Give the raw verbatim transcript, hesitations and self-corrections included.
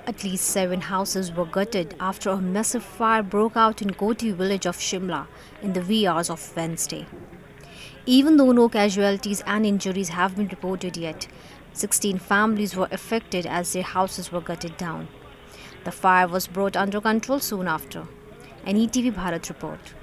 At least seven houses were gutted after a massive fire broke out in Koti village of Shimla in the wee hours of Wednesday. Even though no casualties and injuries have been reported yet, sixteen families were affected as their houses were gutted down. The fire was brought under control soon after. An E T V Bharat report.